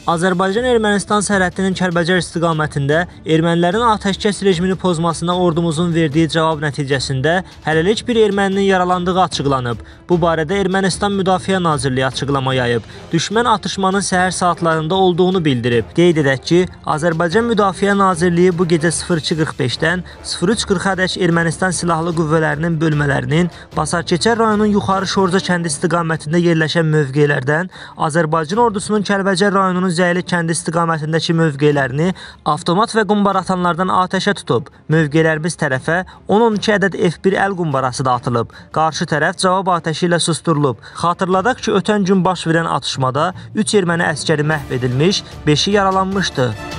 Azərbaycan-Ermənistan sərhədinin Kəlbəcər istiqamətində ermənilərin atəşkəs rejimini pozmasına ordumuzun verdiyi cavab nəticəsində hələlik bir erməninin yaralandığı açıqlanıb. Bu barədə Ermənistan Müdafiə Nazirliyi açıqlama yayıb. Düşmən atışmanın səhər saatlarında olduğunu bildirib. Qeyd edək ki, Azərbaycan Müdafiə Nazirliyi bu gecə 02:45-dən 03:40-dək Ermənistan Silahlı Qüvvələrinin bölmələrinin Basarkeçər rayonunun Yuxarı Şorca kəndi istiqamətində yerləşən mövqelərdən Azərbaycan ordusunun Kəlbəcər rayonunun Zəyli kəndi istiqamətindəki mövqelərini avtomat və qumbaratanlardan atəşə tutub. Mövqelərimiz tərəfə 10-12 ədəd F1 əl qumbarası da atılıb. Qarşı tərəf cavab atəşi ilə susturulub. Xatırladaq ki, ötən gün baş verən atışmada 3 erməni əskəri məhv edilmiş, 5-i yaralanmışdı.